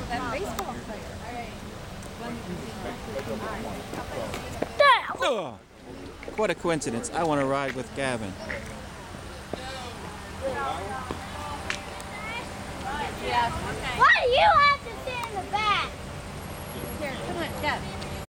That baseball player. Ugh. What a coincidence. I want to ride with Gavin. Yeah. Why do you have to sit in the back? Here, come on, Deb.